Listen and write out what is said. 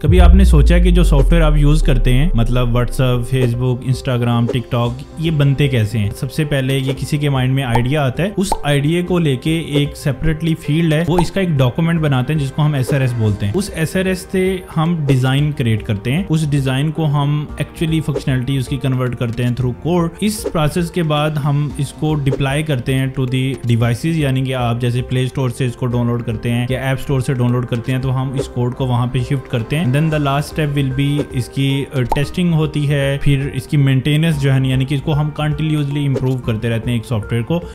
कभी आपने सोचा कि जो सॉफ्टवेयर आप यूज करते हैं, मतलब व्हाट्सएप, फेसबुक, इंस्टाग्राम, टिकटॉक, ये बनते कैसे हैं? सबसे पहले ये किसी के माइंड में आइडिया आता है, उस आइडिया को लेके एक सेपरेटली फील्ड है, वो इसका एक डॉक्यूमेंट बनाते हैं जिसको हम SRS बोलते हैं। उस SRS से हम डिजाइन क्रिएट करते हैं, उस डिजाइन को हम एक्चुअली फंक्शनैलिटी उसकी कन्वर्ट करते हैं थ्रू कोड। इस प्रोसेस के बाद हम इसको डिप्लॉय करते हैं टू दी डिवाइसेस, यानी कि आप जैसे प्ले स्टोर से इसको डाउनलोड करते हैं या ऐप स्टोर से डाउनलोड करते हैं, तो हम इस कोड को वहां पे शिफ्ट करते हैं। Then the last step will be इसकी टेस्टिंग होती है, फिर इसकी मेंटेनेंस जो है, यानी कि इसको हम कंटिन्यूअसली इंप्रूव करते रहते हैं एक सॉफ्टवेयर को।